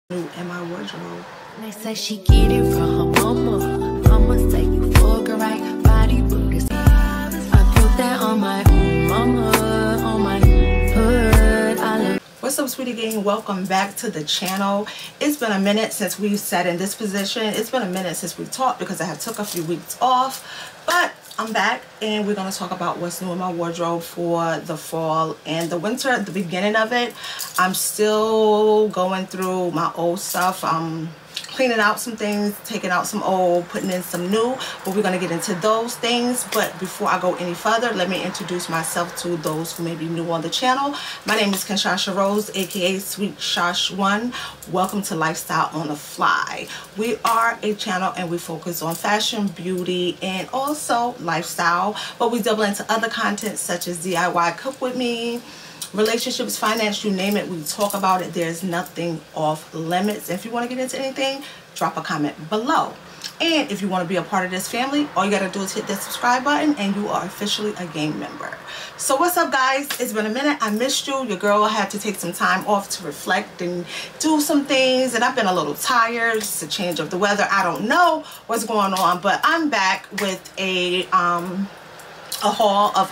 New in my wardrobe. They say she get it from her mama. Mama say you fuck her right, body booties. I put that on my mama, on my hood. I love. What's up, sweetie gang? Welcome back to the channel. It's been a minute since we've sat in this position. It's been a minute since we talked because I have took a few weeks off, but I'm back and we're going to talk about what's new in my wardrobe for the fall and the winter. At the beginning of it, I'm still going through my old stuff. I'm cleaning out some things, taking out some old, putting in some new, but we're going to get into those things. But before I go any further, let me introduce myself to those who may be new on the channel. My name is Kinshasha Rhodes, aka Sweet Shosh One. Welcome to Lifestyle on the Fly. We are a channel and we focus on fashion, beauty, and also lifestyle, but we double into other content such as DIY, cook with me, relationships, finance, you name it, we talk about it. There's nothing off limits. If you want to get into anything, drop a comment below. And if you want to be a part of this family, all you got to do is hit that subscribe button and you are officially a gang member. So what's up, guys? It's been a minute. I missed you. Your girl had to take some time off to reflect and do some things, and't been a little tired. It's a change of the weather. I don't know what's going on, but I'm back with a haul of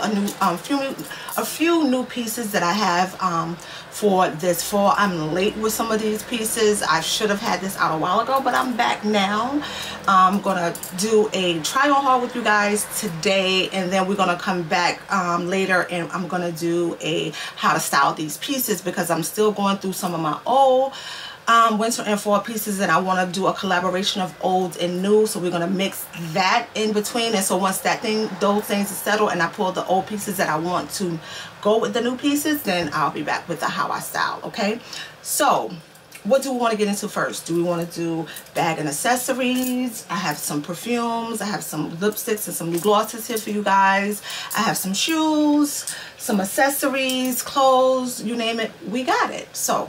a few new pieces that I have for this fall. I'm late with some of these pieces. I should have had this out a while ago, but I'm back now. I'm gonna do a try on haul with you guys today, and then we're gonna come back later and I'm gonna do a how to style these pieces because I'm still going through some of my old winter and fall pieces, and I want to do a collaboration of old and new, so we're going to mix that in between. And so once those things are settled and I pull the old pieces that I want to go with the new pieces, then I'll be back with the how I style. Okay, so what do we want to get into first? Do we want to do bag and accessories? I have some perfumes, I have some lipsticks and some new glosses here for you guys. I have some shoes, some accessories, clothes, you name it, we got it. So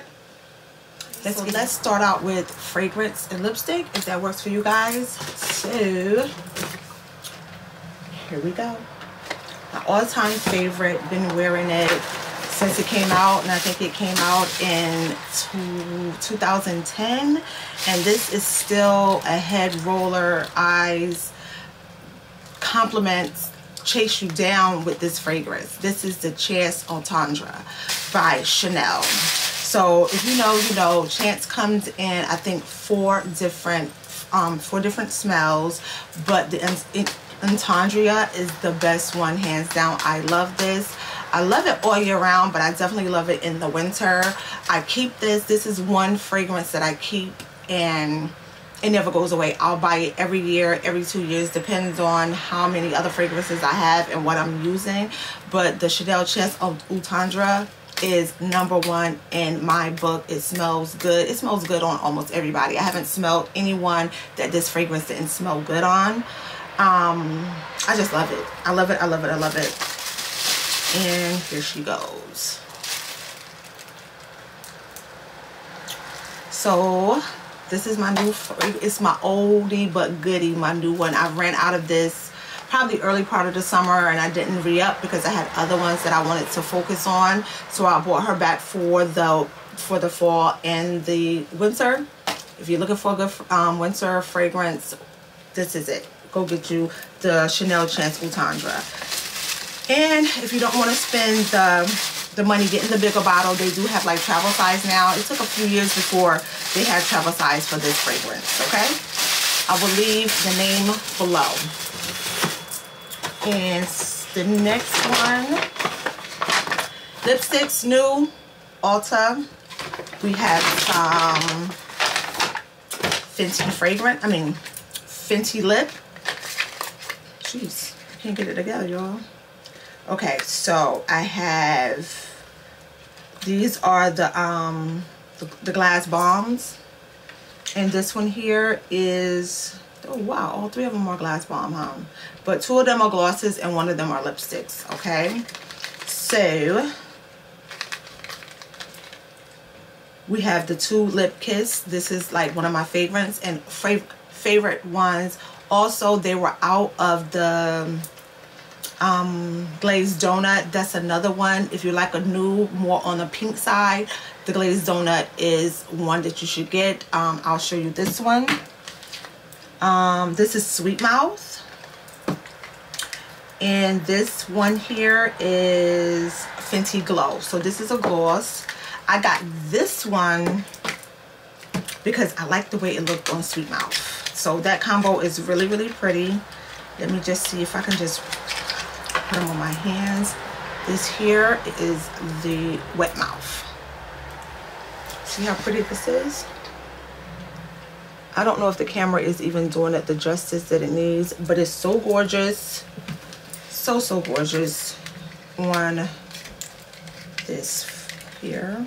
let's start out with fragrance and lipstick, if that works for you guys. So here we go. My all-time favorite, been wearing it since it came out, and I think it came out in 2010, and this is still a head roller, eyes, compliments, chase you down with this fragrance. This is the Chance Entendre by Chanel. So if you know, you know. Chance comes in, I think, four different smells, but the Entendre is the best one, hands down. I love this. I love it all year round, but I definitely love it in the winter. I keep this. This is one fragrance that I keep, and it never goes away. I'll buy it every year, every 2 years, depends on how many other fragrances I have and what I'm using. But the Chanel Chance Entendre is #1 in my book. It smells good. It smells good on almost everybody. I haven't smelled anyone that this fragrance didn't smell good on. I just love it. I love it. I love it. I love it. And here she goes. So this is my new, it's my oldie but goodie, my new one. I ran out of this probably early part of the summer, and I didn't re-up because I had other ones that I wanted to focus on, so I bought her back for the fall and the winter. If you're looking for a good winter fragrance, this is it. Go get you the Chanel Chance Entendre. And if you don't want to spend the money getting the bigger bottle, they do have like travel size now. It took a few years before they had travel size for this fragrance. Okay, I will leave the name below. And the next one, lipsticks, new, Ulta. We have some Fenty lip. Jeez, I can't get it together, y'all. Okay, so I have, these are the glass bombs, and this one here is, oh wow, all three of them are glass bomb, huh? But 2 of them are glosses and 1 of them are lipsticks. Okay, so we have the 2 Lip Kiss. This is like one of my favorites and favorite ones. Also, they were out of the glazed donut. That's another one. If you like a nude, more on the pink side, the glazed donut is one that you should get. I'll show you this one. This is Sweet Mouth. And this one here is Fenty Glow. So this is a gloss. I got this one because I like the way it looked on Sweet Mouth. So that combo is really, really pretty. Let me just see if I can just put them on my hands. This here is the Wet Mouth. See how pretty this is? I don't know if the camera is even doing it the justice that it needs, but it's so gorgeous. So gorgeous on this here.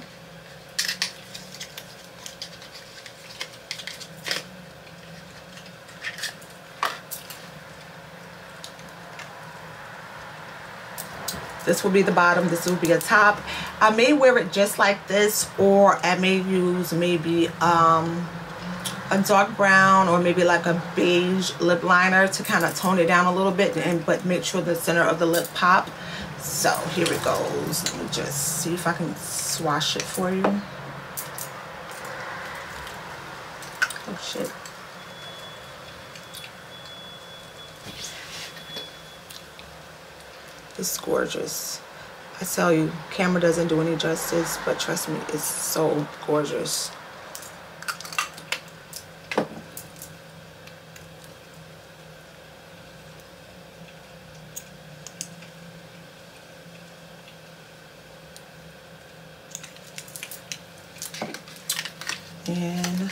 This will be the bottom, this will be a top. I may wear it just like this, or I may use maybe a dark brown or maybe like a beige lip liner to kind of tone it down a little bit, but make sure the center of the lip pop. So here it goes. Let me just see if I can swatch it for you. Oh shit. It's gorgeous. I tell you, camera doesn't do any justice, but trust me, it's so gorgeous. And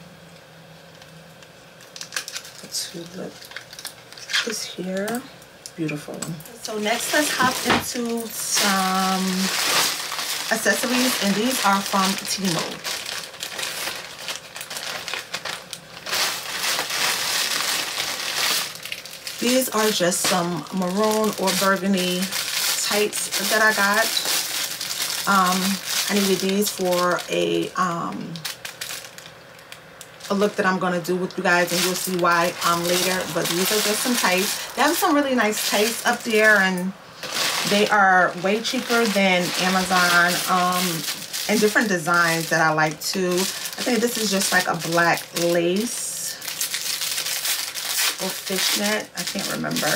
to look this here, beautiful. So next, let's hop into some accessories, and these are from Temu. These are just some maroon or burgundy tights that I got. I needed these for a look that I'm going to do with you guys, and you'll see why later. But these are just some tights. They have some really nice tights up there, and they are way cheaper than Amazon, and different designs that I like too. I think this is just like a black lace or fishnet. I can't remember.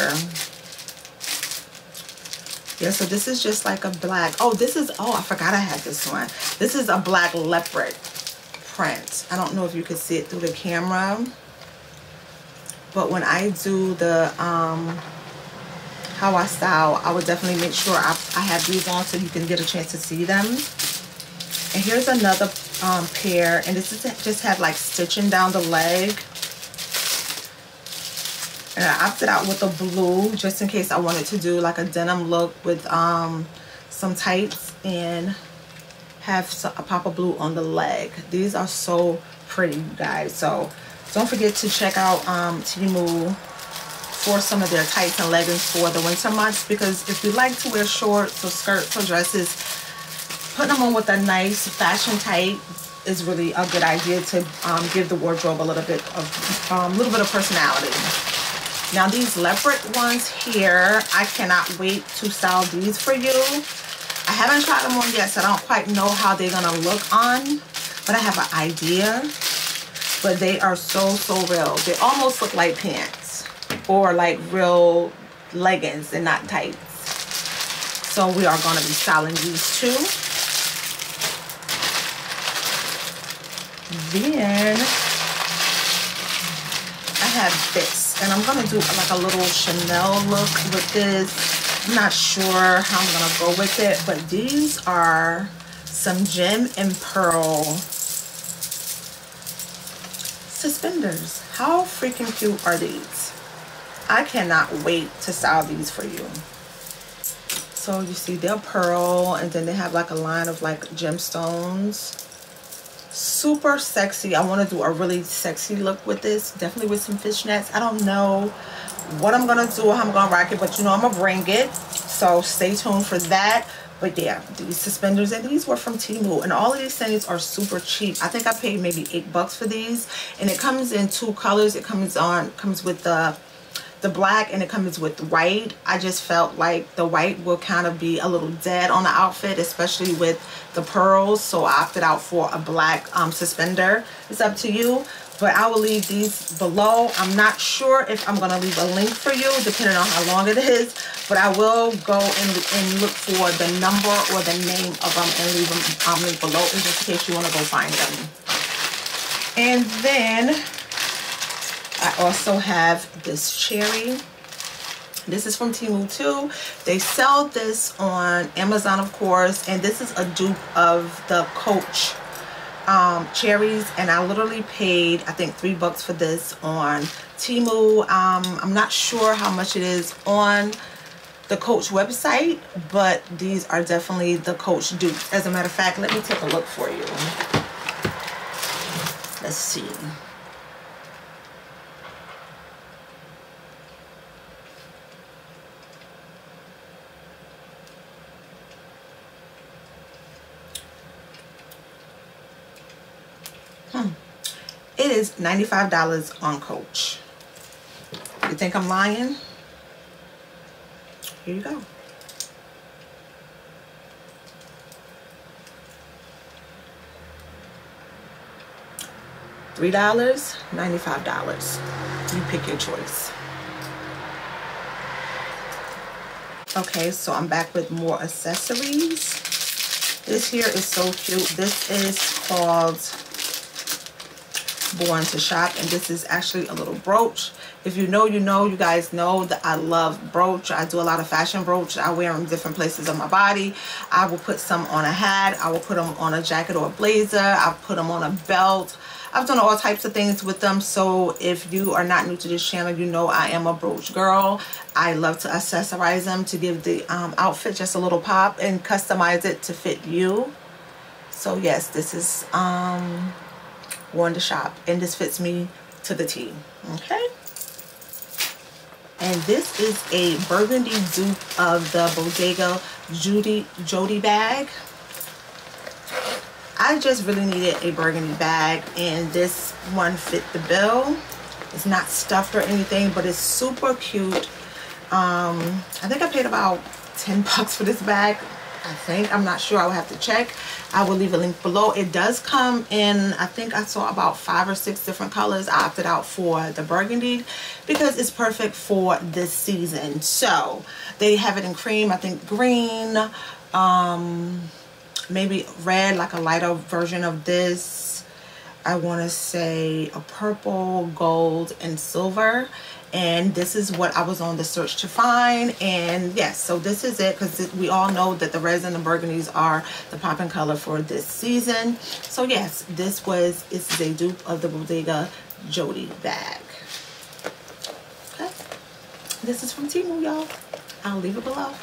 Yeah, so this is just like a black, I forgot I had this one. This is a black leopard print. I don't know if you can see it through the camera, but when I do the how I style, I would definitely make sure I have these on so you can get a chance to see them. And here's another pair, and this is just have like stitching down the leg, and I opted out with a blue just in case I wanted to do like a denim look with some tights and have a pop of blue on the leg. These are so pretty, you guys. So don't forget to check out Temu for some of their tights and leggings for the winter months, because if you like to wear shorts or skirts or dresses, putting them on with a nice fashion tight is really a good idea to give the wardrobe a little bit of personality. Now these leopard ones here, I cannot wait to style these for you. I haven't tried them on yet, so I don't quite know how they're gonna look on, but I have an idea. But they are so real. They almost look like pants or like real leggings and not tights. So we are gonna be styling these too. Then I have this, and I'm gonna do like a little Chanel look with this. I'm not sure how I'm gonna go with it, but these are some gem and pearl suspenders. How freaking cute are these? I cannot wait to style these for you. So you see they're pearl, and then they have like a line of like gemstones. Super sexy. I want to do a really sexy look with this, definitely with some fishnets. I don't know what I'm gonna do or how I'm gonna rock it, but you know I'm gonna bring it, so stay tuned for that. But yeah, these suspenders, and these were from Temu, and all of these things are super cheap. I think I paid maybe $8 for these, and it comes in 2 colors. It comes with the the black and it comes with white. I just felt like the white will kind of be a little dead on the outfit, especially with the pearls. So I opted out for a black suspender. It's up to you, but I will leave these below. I'm not sure if I'm gonna leave a link for you depending on how long it is, but I will go and look for the number or the name of them and leave them link below in just in case you want to go find them. And then I also have this cherry. This is from Temu too. They sell this on Amazon, of course, and this is a dupe of the Coach cherries, and I literally paid, I think, $3 for this on Temu. I'm not sure how much it is on the Coach website, but these are definitely the Coach dupes. As a matter of fact, let me take a look for you. Let's see. It is $95 on Coach. You think I'm lying? Here you go. $3, $95. You pick your choice. Okay, so I'm back with more accessories. This here is so cute. This is called Born to Shop, and this is actually a little brooch. If you know, you know. You guys know that I love brooch. I do a lot of fashion brooch. I wear them different places on my body. I will put some on a hat. I will put them on a jacket or a blazer. I'll put them on a belt. I've done all types of things with them. So if you are not new to this channel, you know I am a brooch girl. I love to accessorize them to give the outfit just a little pop and customize it to fit you. So yes, this is Born to Shop, and this fits me to the T. Okay, and this is a burgundy dupe of the Bodega Jody bag. I just really needed a burgundy bag, and this one fit the bill. It's not stuffed or anything, but it's super cute. I think I paid about $10 for this bag. I'm not sure. I will have to check. I will leave a link below. It does come in, I think I saw about 5 or 6 different colors. I opted out for the burgundy because it's perfect for this season. So they have it in cream, I think green, maybe red, like a lighter version of this. I want to say a purple, gold, and silver. And this is what I was on the search to find. And yes, so this is it, because we all know that the reds and the burgundies are the popping color for this season. So yes, this is a dupe of the Bodega Jody bag. Okay, this is from Temu, y'all. I'll leave it below.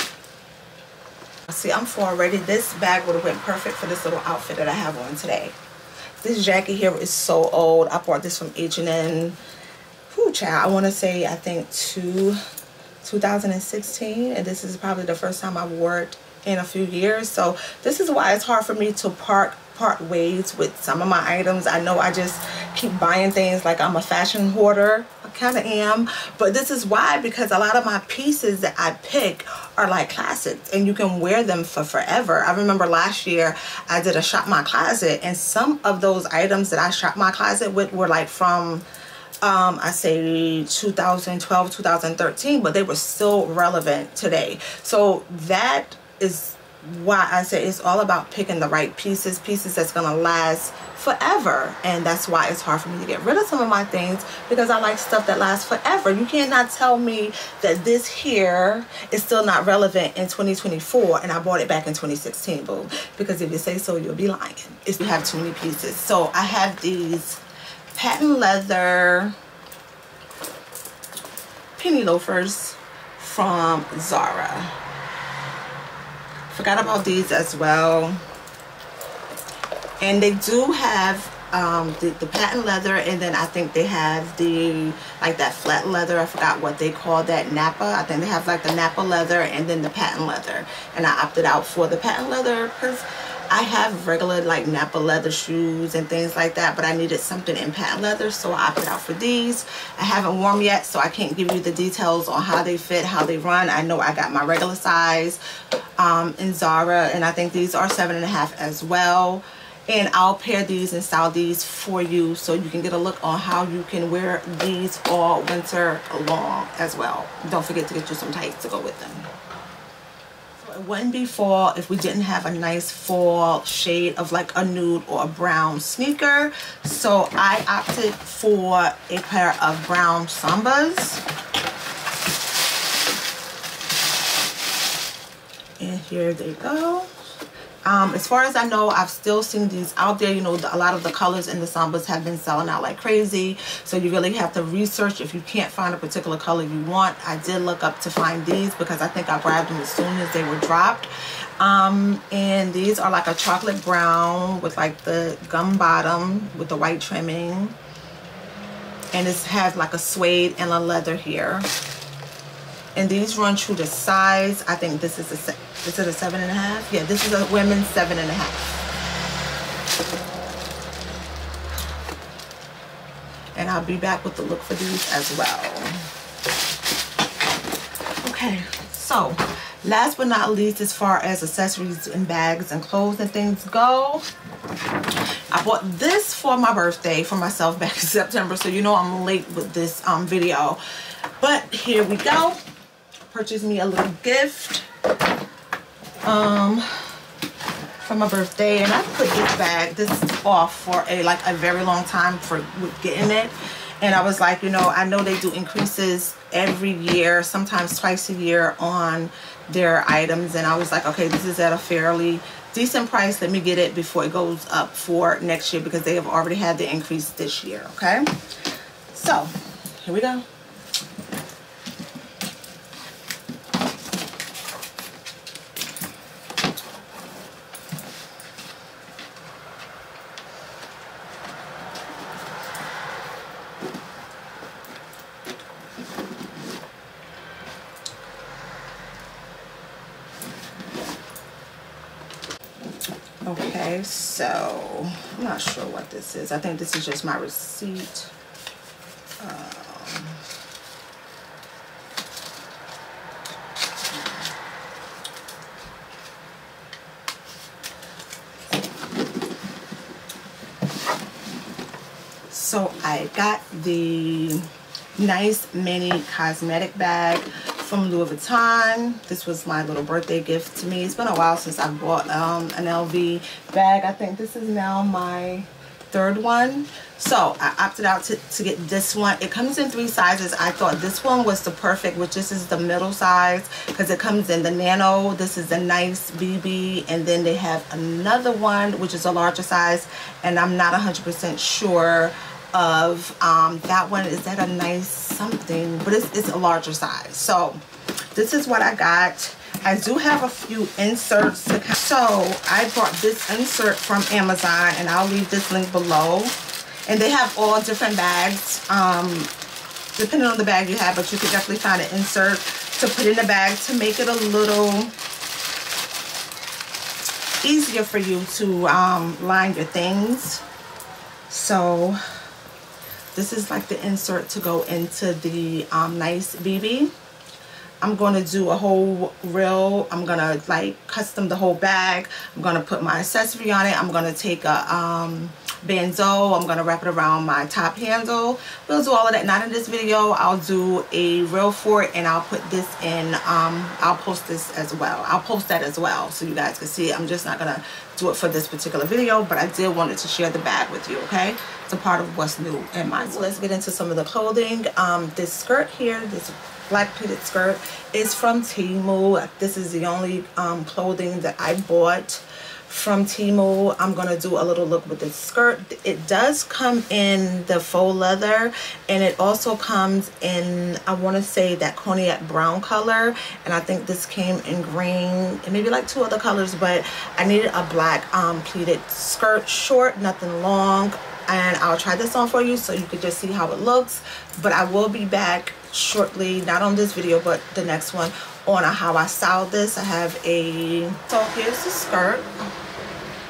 See, I'm full already. This bag would have been perfect for this little outfit that I have on today. This jacket here is so old. I bought this from H&M. Child, I want to say, I think 2016, and this is probably the first time I've wore it in a few years. So this is why it's hard for me to part ways with some of my items. I know I just keep buying things like I'm a fashion hoarder. I kind of am, but this is why, because a lot of my pieces that I pick are like classics and you can wear them for forever. I remember last year I did a shop my closet, and some of those items that I shop my closet with were like from I say 2012, 2013, but they were still relevant today. So that is why I say it's all about picking the right pieces that's gonna last forever. And that's why it's hard for me to get rid of some of my things, because I like stuff that lasts forever. You cannot tell me that this here is still not relevant in 2024 and I bought it back in 2016, boo. Because if you say so, you'll be lying if you have too many pieces. So I have these patent leather penny loafers from Zara. Forgot about these as well. And they do have the patent leather, and then I think they have the like that flat leather. I forgot what they call that, Napa. I think they have like the Napa leather and then the patent leather, and I opted out for the patent leather because I have regular like Napa leather shoes and things like that, but I needed something in patent leather, so I opted out for these. I haven't worn them yet, so I can't give you the details on how they fit, how they run. I know I got my regular size in Zara, and I think these are 7.5 as well. And I'll pair these and style these for you so you can get a look on how you can wear these all winter long as well. Don't forget to get you some tights to go with them. So it wouldn't be fall if we didn't have a nice fall shade of like a nude or a brown sneaker. So I opted for a pair of brown Sambas. And here they go. As far as I know, I've still seen these out there. You know, a lot of the colors in the Sambas have been selling out like crazy. So you really have to research if you can't find a particular color you want. I did look up to find these because I think I grabbed them as soon as they were dropped. And these are like a chocolate brown with like the gum bottom with the white trimming. And this has like a suede and a leather here. And these run true to size. I think this is a 7.5? Yeah, this is a women's 7.5. And I'll be back with the look for these as well. Okay, so last but not least, as far as accessories and bags and clothes and things go, I bought this for my birthday for myself back in September, so you know I'm late with this video. But here we go. Purchased me a little gift for my birthday, and I put this off for a very long time for getting it. And I was like, you know, I know they do increases every year, sometimes twice a year on their items, and I was like, okay, this is at a fairly decent price. Let me get it before it goes up for next year, because they have already had the increase this year. Okay, so here we go. Okay, so I'm not sure what this is. I think this is just my receipt. So I got the nice mini cosmetic bag from Louis Vuitton. This was my little birthday gift to me. It's been a while since I bought an LV bag. I think this is now my third one. So I opted out to get this one. It comes in 3 sizes. I thought this one was the perfect, which this is the middle size, because it comes in the nano. This is the nice BB, and then they have another one which is a larger size, and I'm not 100% sure of that one. Is that a nice something? But it's a larger size. So this is what I got. I do have a few inserts to count. So I bought this insert from Amazon, and I'll leave this link below. And they have all different bags, depending on the bag you have, but you could definitely find an insert to put in the bag to make it a little easier for you to line your things. So this is like the insert to go into the nice BB. I'm going to do a whole reel. I'm going to like custom the whole bag. I'm going to put my accessory on it. I'm going to take a bandeau. I'm going to wrap it around my top handle. We'll do all of that. Not in this video. I'll do a reel for it, and I'll put this in. I'll post this as well. I'll post that as well so you guys can see it. I'm just not going to do it for this particular video, but I did want to share the bag with you, okay? It's a part of what's new in mine. So let's get into some of the clothing. This skirt here, this black pleated skirt, is from Temu. This is the only clothing that I bought from Temu. I'm gonna do a little look with this skirt. It does come in the faux leather, and it also comes in, I want to say, that cognac brown color, and I think this came in green and maybe like 2 other colors, but I needed a black pleated skirt, short, nothing long, and I'll try this on for you so you can just see how it looks. But I will be back shortly, not on this video but the next one, on how I styled this. I have a, so here's the skirt.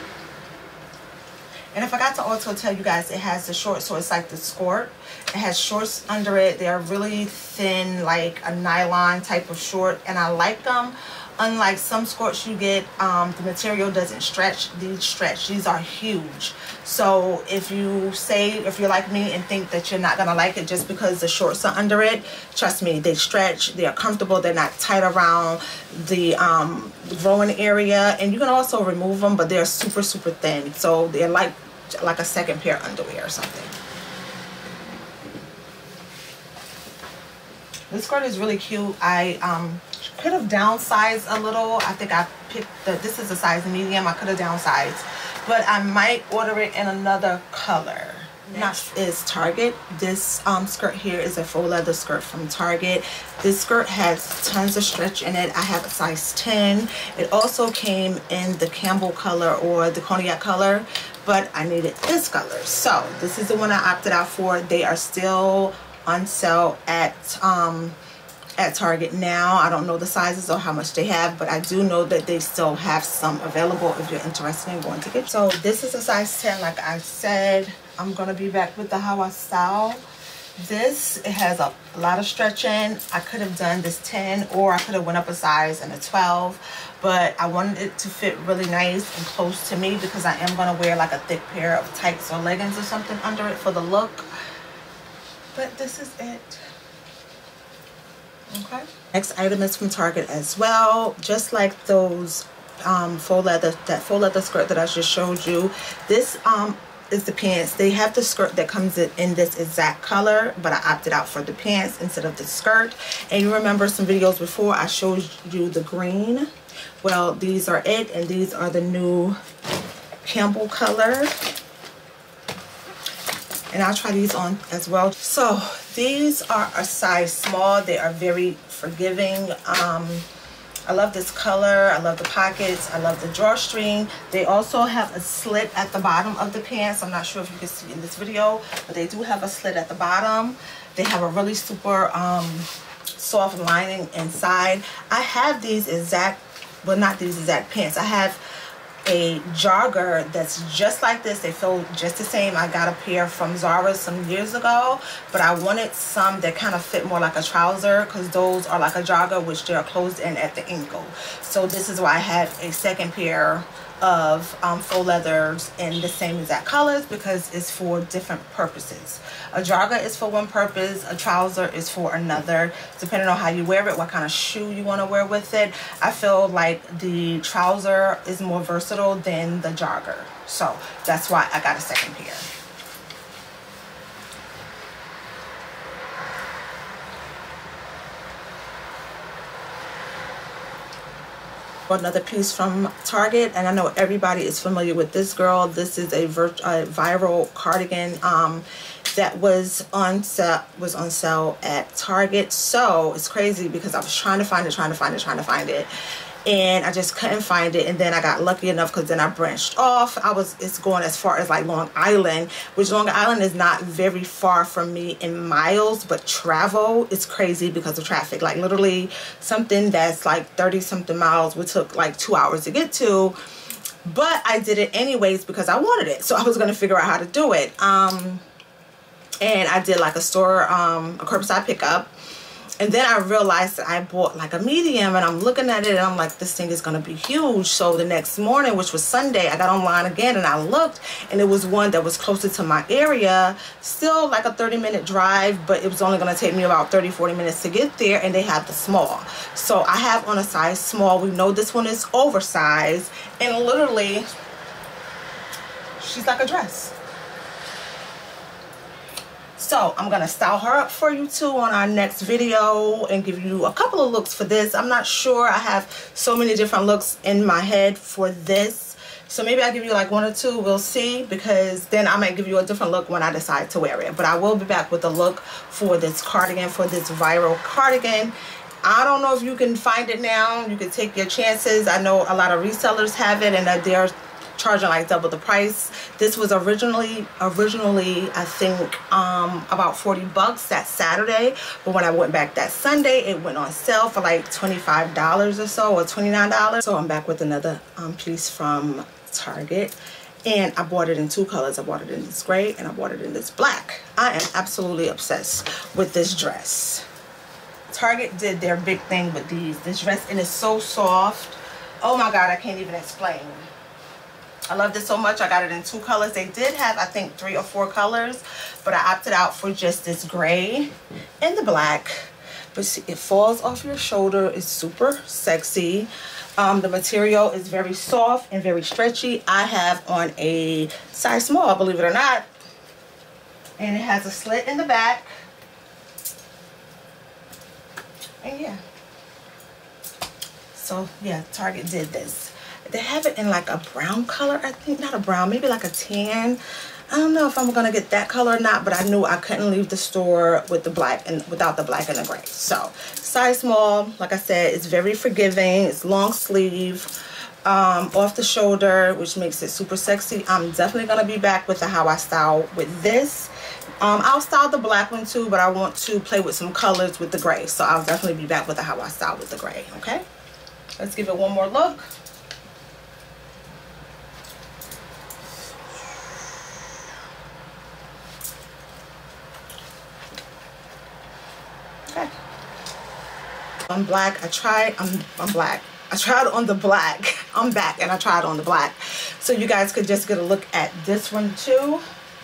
And I forgot to also tell you guys, it has the shorts, so it's like the skirt. It has shorts under it. They're really thin, like a nylon type of short, and I like them. Unlike some skirts you get, the material doesn't stretch. These stretch. These are huge. So if you're like me and think that you're not gonna like it just because the shorts are under it, trust me, they stretch. They are comfortable. They're not tight around the growing area, and you can also remove them, but they're super thin. So they're like a second pair of underwear or something. This skirt is really cute. I could have downsized a little. I think I picked this is a size medium. I could have downsized, but I might order it in another color. Next is Target. This skirt here is a faux leather skirt from Target. This skirt has tons of stretch in it. I have a size 10. It also came in the Campbell color or the cognac color, but I needed this color. So this is the one I opted out for. They are still on sale at Target now. I don't know the sizes or how much they have, but I do know that they still have some available if you're interested in going to get. So this is a size 10. Like I said, I'm gonna be back with the how I style this. It has a lot of stretching. I could have done this 10, or I could have went up a size and a 12, but I wanted it to fit really nice and close to me because I am gonna wear like a thick pair of tights or leggings or something under it for the look. But this is it. Okay. Next item is from Target as well. Just like those faux leather skirt that I just showed you. This is the pants. They have the skirt that comes in this exact color, but I opted out for the pants instead of the skirt. And you remember some videos before I showed you the green. Well, these are it, and these are the new Campbell color. And I'll try these on as well. So these are a size small. They are very forgiving. I love this color. I love the pockets. I love the drawstring. They also have a slit at the bottom of the pants. I'm not sure if you can see in this video, but they do have a slit at the bottom. They have a really super soft lining inside. I have these exact, well, not these exact pants. I have a jogger that's just like this. They feel just the same. I got a pair from Zara some years ago, but I wanted some that kind of fit more like a trouser because those are like a jogger, which they are closed in at the ankle. So this is why I have a second pair of faux leathers in the same exact colors, because it's for different purposes. A jogger is for one purpose, a trouser is for another, depending on how you wear it, what kind of shoe you want to wear with it. I feel like the trouser is more versatile than the jogger, so that's why I got a second pair. Another piece from Target, and I know everybody is familiar with this girl. This is a viral cardigan that was on sale at Target. So it's crazy because I was trying to find it, and I just couldn't find it. And then I got lucky enough because then I branched off. It's going as far as like Long Island, which Long Island is not very far from me in miles, but travel is crazy because of traffic. Like literally something that's like 30 something miles would took like 2 hours to get to, but I did it anyways because I wanted it. So I was going to figure out how to do it. And I did like a curbside pickup. And then I realized that I bought like a medium, and I'm looking at it and I'm like, this thing is gonna be huge. So the next morning, which was Sunday, I got online again and I looked, and it was one that was closer to my area, still like a 30-minute drive, but it was only gonna take me about 30-40 minutes to get there, and they have the small. So I have on a size small. We know this one is oversized, and literally, she's like a dress. So I'm going to style her up for you too on our next video and give you a couple of looks for this. I'm not sure. I have so many different looks in my head for this. So maybe I'll give you like one or two. We'll see, because then I might give you a different look when I decide to wear it. But I will be back with a look for this cardigan, for this viral cardigan. I don't know if you can find it now. You can take your chances. I know a lot of resellers have it, and that they're charging like double the price. This was originally I think about 40 bucks that Saturday, but when I went back that Sunday, it went on sale for like $25 or so, or $29. So I'm back with another piece from Target, And I bought it in 2 colors. I bought it in this gray and I bought it in this black. I am absolutely obsessed with this dress. Target did their big thing with this dress, and it's so soft. Oh my god, I can't even explain. I love this so much. I got it in 2 colors. They did have, I think, 3 or 4 colors, but I opted out for just this gray and the black. But see, it falls off your shoulder. It's super sexy. The material is very soft and very stretchy. I have on a size small, believe it or not. And it has a slit in the back. And yeah. So yeah, Target did this. They have it in like a brown color, I think. Not a brown, maybe like a tan. I don't know if I'm gonna get that color or not, but I knew I couldn't leave the store with the black and without the black and the gray. So size small, like I said, it's very forgiving. It's long sleeve, off the shoulder, which makes it super sexy. I'm definitely gonna be back with the how I style with this. I'll style the black one too, but I want to play with some colors with the gray. So I'll definitely be back with the how I style with the gray. Okay, let's give it one more look. I'm black. I'm black. I tried on the black. I'm back and I tried on the black. So you guys could just get a look at this one too.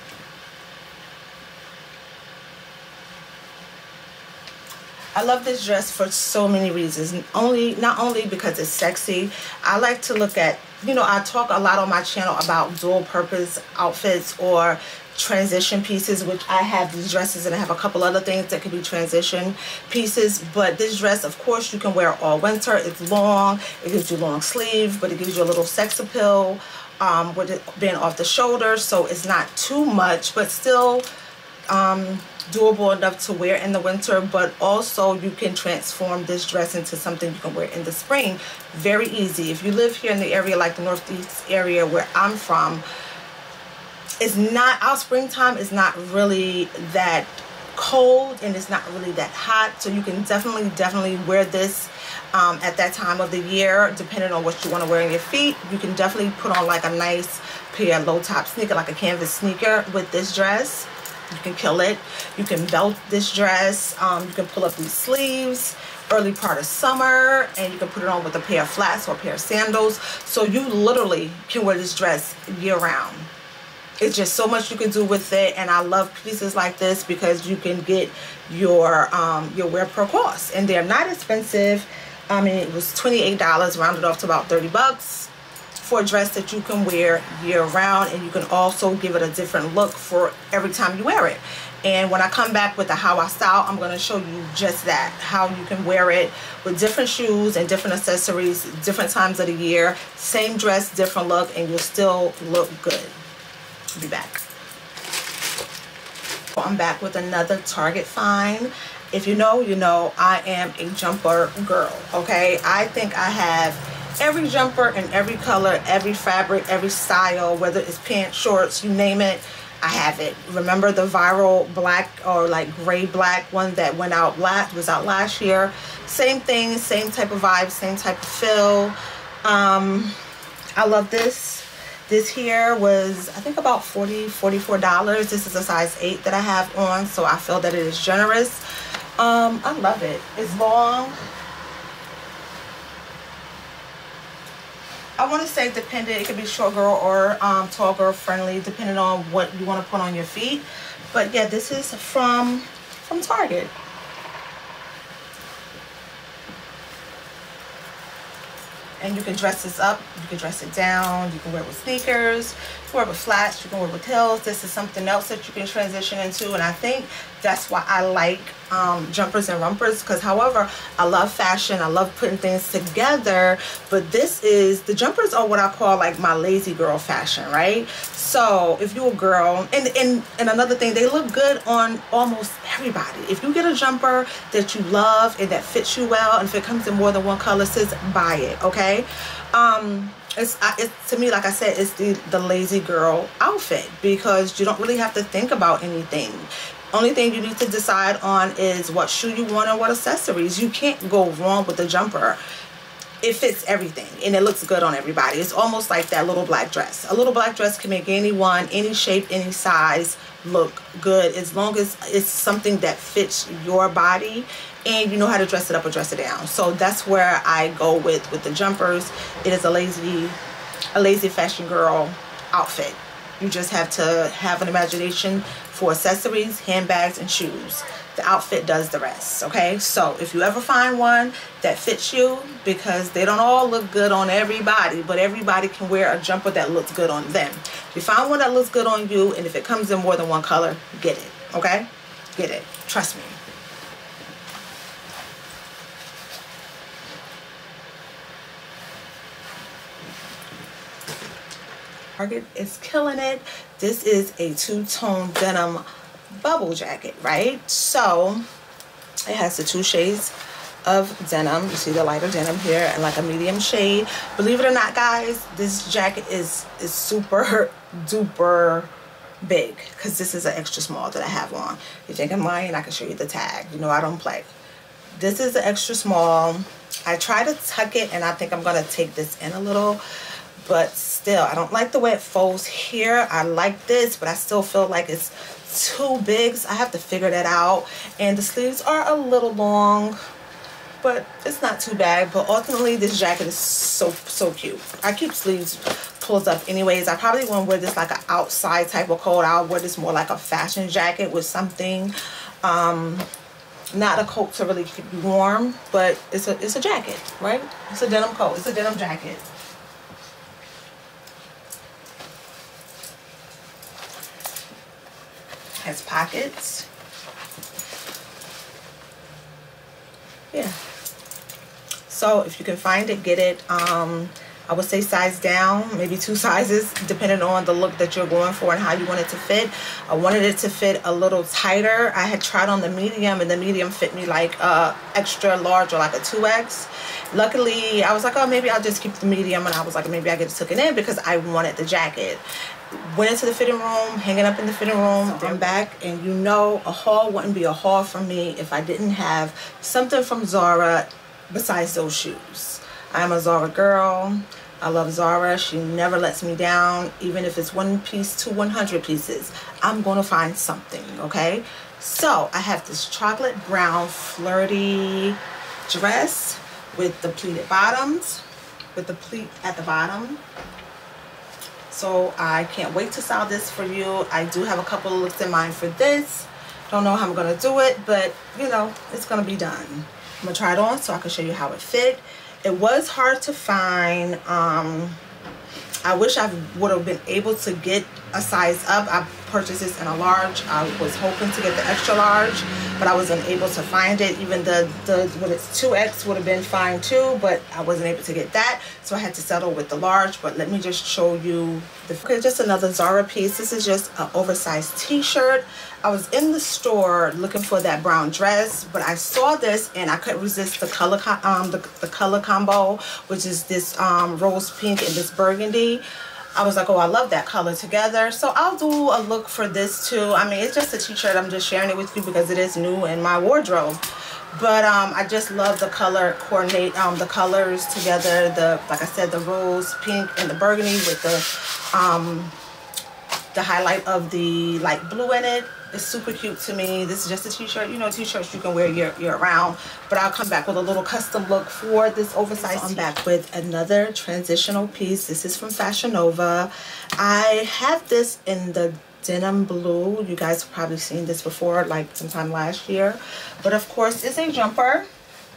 I love this dress for so many reasons. Not only because it's sexy. I like to look at, you know, I talk a lot on my channel about dual purpose outfits or transition pieces, which I have these dresses and I have a couple other things that could be transition pieces. But this dress, of course, you can wear all winter. It's long, it gives you long sleeve, but it gives you a little sex appeal with it being off the shoulder, so it's not too much, but still doable enough to wear in the winter. But also you can transform this dress into something you can wear in the spring very easy. If you live here in the area like the Northeast area where I'm from, it's not, our springtime is not really that cold and it's not really that hot, so you can definitely wear this at that time of the year, depending on what you want to wear on your feet. You can definitely put on like a nice pair of low top sneaker, like a canvas sneaker with this dress. You can kill it. You can belt this dress. You can pull up these sleeves early part of summer, and you can put it on with a pair of flats or a pair of sandals. So you literally can wear this dress year round. It's just so much you can do with it, and I love pieces like this because you can get your wear per cost, and they're not expensive. I mean, it was $28, rounded off to about 30 bucks for a dress that you can wear year round, and you can also give it a different look for every time you wear it. And when I come back with the how I style, I'm going to show you just that, how you can wear it with different shoes and different accessories, different times of the year. Same dress, different look, and you'll still look good. Be back. I'm back with another Target find. If you know, you know, I am a jumper girl. Okay, I think I have every jumper in every color, every fabric, every style, whether it's pants, shorts, you name it, I have it. Remember the viral black or like gray black one that went out last year? Same thing, same type of vibe, same type of feel. I love this. This here was, I think, about $44. This is a size 8 that I have on, so I feel that it is generous. I love it. It's long. I want to say dependent, it could be short girl or tall girl friendly, depending on what you want to put on your feet. But yeah, this is from Target. And you can dress this up, you can dress it down, you can wear it with sneakers, you can wear it with flats, you can wear it with heels. This is something else that you can transition into, and I think that's why I like jumpers and rompers, because however, I love fashion, I love putting things together, but the jumpers are what I call like my lazy girl fashion, right? So if you're a girl, and another thing, they look good on almost everybody. If you get a jumper that you love and that fits you well, and if it comes in more than one color, sis, buy it, okay? It's to me, like I said, it's the lazy girl outfit, because you don't really have to think about anything. Only thing you need to decide on is what shoe you want and what accessories. You can't go wrong with the jumper. it fits everything and it looks good on everybody. It's almost like that little black dress. A little black dress can make anyone, any shape, any size look good, as long as it's something that fits your body and you know how to dress it up or dress it down. So that's where I go with the jumpers. It is a lazy fashion girl outfit. You just have to have an imagination for accessories, handbags, and shoes. The outfit does the rest, okay? So if you ever find one that fits you, because they don't all look good on everybody, but everybody can wear a jumper that looks good on them. If you find one that looks good on you, and if it comes in more than one color, get it, okay? Get it, trust me. Target is killing it. This is a two-tone denim bubble jacket, right? So it has the 2 shades of denim. You see the lighter denim here and like a medium shade. Believe it or not, guys, this jacket is super duper big, because this is an extra small that I have on. You think I'm lying? I can show you the tag. You know I don't play. This is an extra small. I try to tuck it, and I think I'm gonna take this in a little, but still, I don't like the way it folds here. I like this, but I still feel like it's too big, so I have to figure that out. And the sleeves are a little long, but it's not too bad. But ultimately, this jacket is so cute. I keep sleeves pulled up anyways. I probably won't wear this like an outside type of coat. I'll wear this more like a fashion jacket with something, not a coat to really keep you warm, but it's a jacket, right? It's a denim coat. It's a denim jacket. Has pockets. Yeah. So if you can find it, get it. I would say size down, maybe 2 sizes, depending on the look that you're going for and how you want it to fit. I wanted it to fit a little tighter. I had tried on the medium, and the medium fit me like extra large or like a 2X. Luckily, I was like, oh, maybe I'll just keep the medium, and I was like, maybe I get it taken in because I wanted the jacket. Went into the fitting room, hanging up in the fitting room. I'm back, and you know a haul wouldn't be a haul for me if I didn't have something from Zara besides those shoes. I'm a Zara girl. I love Zara. She never lets me down. Even if it's 1 piece to 100 pieces, I'm going to find something, okay? So I have this chocolate brown flirty dress with the pleated bottoms, with the pleat at the bottom. So I can't wait to style this for you. I do have a couple of looks in mind for this. Don't know how I'm going to do it, but you know, it's going to be done. I'm going to try it on so I can show you how it fit. It was hard to find. I wish I would have been able to get a size up. I purchased this in a large. I was hoping to get the extra large, but I wasn't able to find it. Even the what it's 2X would have been fine too, but I wasn't able to get that, so I had to settle with the large. But let me just show you okay, just another Zara piece. This is just an oversized t-shirt. I was in the store looking for that brown dress, but I saw this and I couldn't resist the color the color combo, which is this rose pink and this burgundy. I was like, oh, I love that color together. So I'll do a look for this too. I mean, it's just a t-shirt. I'm just sharing it with you because it is new in my wardrobe. But I just love the color coordinate, the colors together. Like I said, the rose pink and the burgundy with the highlight of the light blue in it. It's super cute to me. This is just a t-shirt. You know, t-shirts you can wear year round. But I'll come back with a little custom look for this oversized. So I'm back with another transitional piece. This is from Fashion Nova. I have this in the denim blue. You guys have probably seen this before, like sometime last year. But of course, it's a jumper.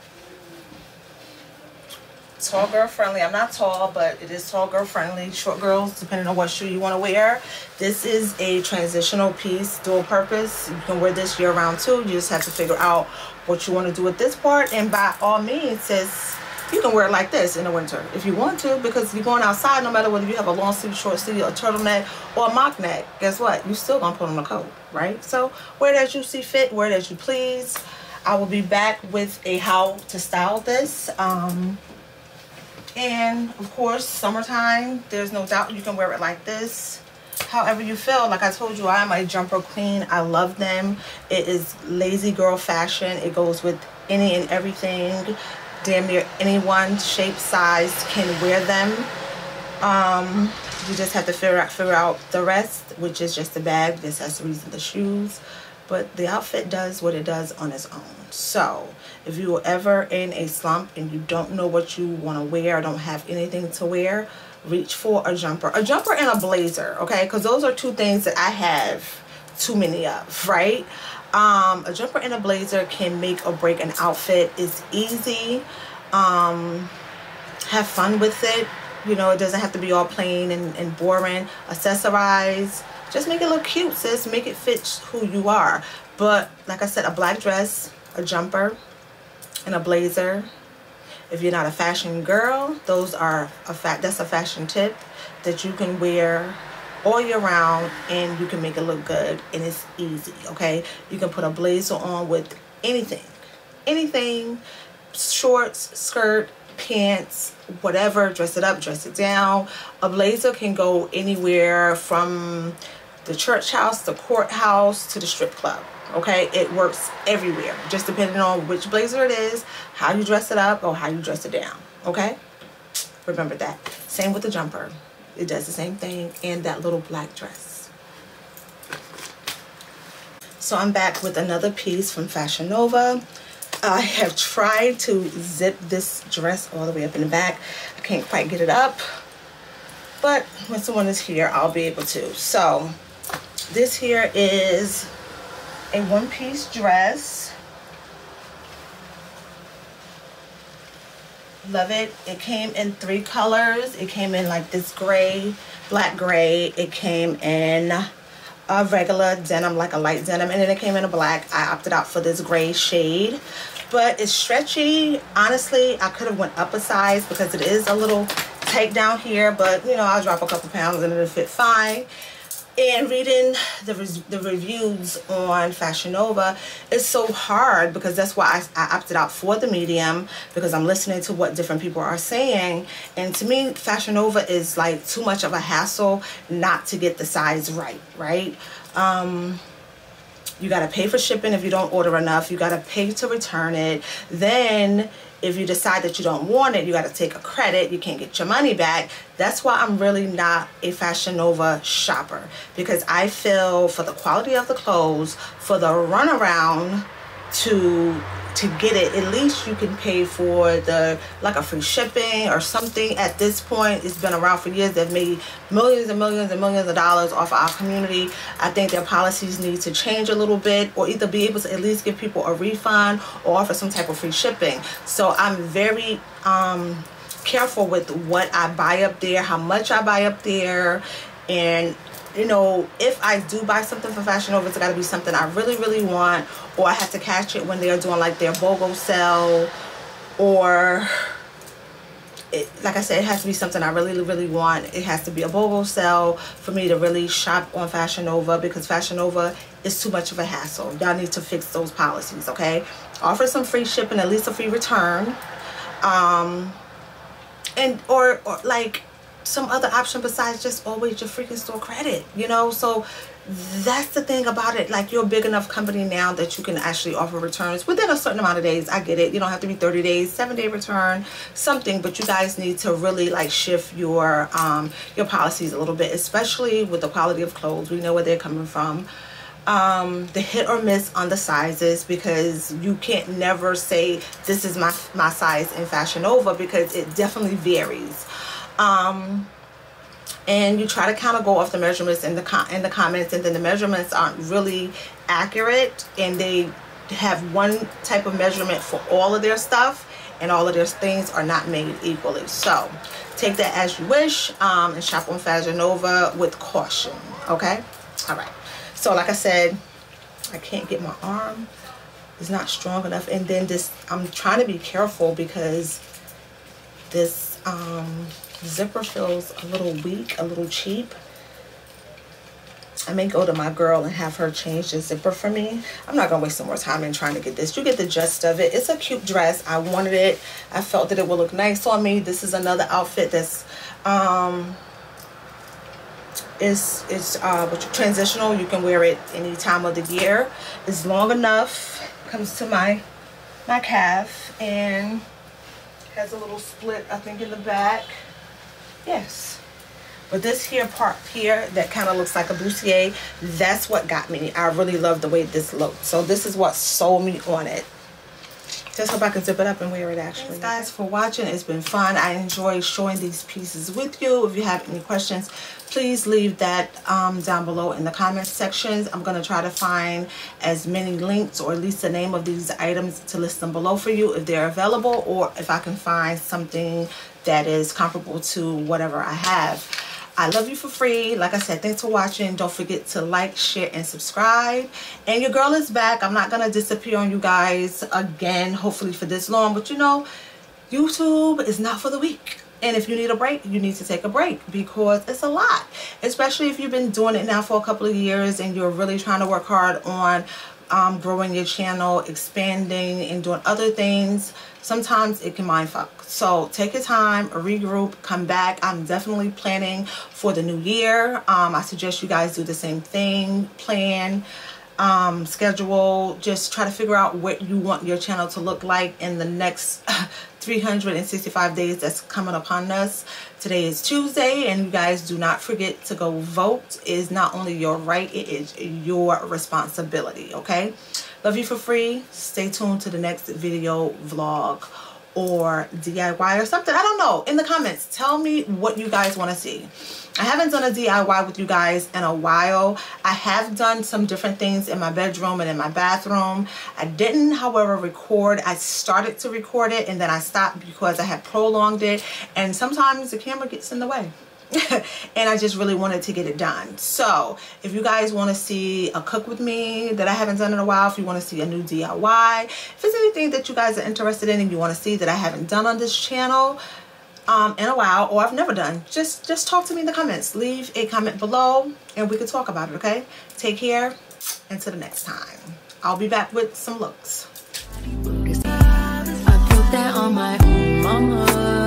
Tall girl friendly. I'm not tall, but it is tall girl friendly. Short girls, depending on what shoe you want to wear. This is a transitional piece, dual purpose. You can wear this year round too. You just have to figure out what you want to do with this part. And by all means, sis, you can wear it like this in the winter if you want to, because you're going outside. No matter whether you have a long sleeve, short sleeve, a turtleneck, or a mock neck, guess what? You still gonna put on a coat, right? So wear it as you see fit, wear it as you please. I will be back with a how to style this. And of course, summertime, there's no doubt you can wear it like this. However you feel. Like I told you, I am a jumper queen. I love them. It is lazy girl fashion. It goes with any and everything. damn near anyone, shape, size can wear them. You just have to figure out the rest, which is just the bag, the accessories, and the shoes. But the outfit does what it does on its own. So if you are ever in a slump and you don't know what you want to wear, or don't have anything to wear, reach for a jumper and a blazer, okay? Because those are two things that I have too many of, right? A jumper and a blazer can make or break an outfit. It's easy. Have fun with it. You know, it doesn't have to be all plain and boring. Accessorize. Just make it look cute, sis. Make it fit who you are. But like I said, a black dress, a jumper, and a blazer. If you're not a fashion girl, those are that's a fashion tip that you can wear all year round, and you can make it look good, and it's easy, okay? You can put a blazer on with anything, shorts, skirt, pants, whatever. Dress it up, dress it down. A blazer can go anywhere from the church house, the courthouse, to the strip club, okay? It works everywhere, just depending on which blazer it is, how you dress it up, or how you dress it down, okay? Remember that. Same with the jumper. It does the same thing, and that little black dress. So I'm back with another piece from Fashion Nova. I have tried to zip this dress all the way up in the back. I can't quite get it up, but when someone is here, I'll be able to. So this here is a one-piece dress. Love it. It came in 3 colors. It came in like this gray, black gray. It came in a regular denim, like a light denim, and then it came in a black. I opted out for this gray shade, but it's stretchy. Honestly, I could have went up a size because it is a little tight down here, but you know, I'll drop a couple pounds and it'll fit fine. And reading the reviews on Fashion Nova is so hard, because that's why I opted out for the medium, because I'm listening to what different people are saying. And to me, Fashion Nova is like too much of a hassle not to get the size right? You got to pay for shipping if you don't order enough. You got to pay to return it. Then if you decide that you don't want it, you got to take a credit. You can't get your money back. That's why I'm really not a Fashion Nova shopper, because I feel for the quality of the clothes, for the runaround to get it, at least you can pay for the like a free shipping or something. At this point, it's been around for years. They've made millions and millions and millions of dollars off of our community. I think their policies need to change a little bit, or either be able to at least give people a refund or offer some type of free shipping. So I'm very careful with what I buy up there, how much I buy up there. And you know, if I do buy something from Fashion Nova, it's got to be something I really, really want, or I have to catch it when they're doing like their BOGO sale, or like I said, it has to be something I really, really want. It has to be a BOGO sale for me to really shop on Fashion Nova, because Fashion Nova is too much of a hassle. Y'all need to fix those policies, okay? Offer some free shipping, at least a free return, and or like some other option besides just always your freaking store credit, you know? So that's the thing about it. Like, you're a big enough company now that you can actually offer returns within a certain amount of days. I get it. You don't have to be 30 days, 7-day return, something, but you guys need to really like shift your policies a little bit, especially with the quality of clothes. We know where they're coming from. The hit or miss on the sizes, because you can't never say this is my size in Fashion Nova, because it definitely varies. And you try to kind of go off the measurements in the comments, and then the measurements aren't really accurate, and they have one type of measurement for all of their stuff, and all of their things are not made equally. So take that as you wish, and shop on Fashion Nova with caution, okay? All right. So like I said, I can't get my arm. It's not strong enough. And then this, I'm trying to be careful because this zipper feels a little weak, a little cheap. I may go to my girl and have her change the zipper for me. I'm not gonna waste some more time in trying to get this. You get the gist of it. It's a cute dress. I wanted it. I felt that it would look nice on me. This is another outfit that's it's transitional. You can wear it any time of the year. It's long enough, comes to my calf, and Has a little split, I think, in the back. Yes. But this here part here that kind of looks like a bustier, that's what got me. I really love the way this looked. So this is what sold me on it. Just hope I can zip it up and wear it actually. Thanks guys for watching. It's been fun. I enjoy showing these pieces with you. If you have any questions, please leave that down below in the comments sections. I'm going to try to find as many links or at least the name of these items to list them below for you if they're available, or if I can find something that is comparable to whatever I have. I love you for free. Like I said, thanks for watching. Don't forget to like, share, and subscribe. And your girl is back. I'm not going to disappear on you guys again, hopefully for this long. But you know, YouTube is not for the weak. And if you need a break, you need to take a break because it's a lot. Especially if you've been doing it now for a couple of years and you're really trying to work hard on growing your channel, expanding, and doing other things. Sometimes it can mind fuck. So take your time, regroup, come back. I'm definitely planning for the new year. I suggest you guys do the same thing. Plan, schedule, just try to figure out what you want your channel to look like in the next 365 days that's coming upon us. Today is Tuesday, and you guys do not forget to go vote. It is not only your right, it is your responsibility, okay? Love you for free. Stay tuned to the next video, vlog, or DIY or something. I don't know. In the comments, tell me what you guys want to see. I haven't done a DIY with you guys in a while. I have done some different things in my bedroom and in my bathroom. I didn't, however, record. I started to record it and then I stopped because I had prolonged it, and sometimes the camera gets in the way. And I just really wanted to get it done. So if you guys want to see a cook with me that I haven't done in a while, if you want to see a new DIY, if there's anything that you guys are interested in and you want to see that I haven't done on this channel in a while, or I've never done, just talk to me in the comments. Leave a comment below and we can talk about it, okay? Take care, until the next time. I'll be back with some looks. I put that on my mama.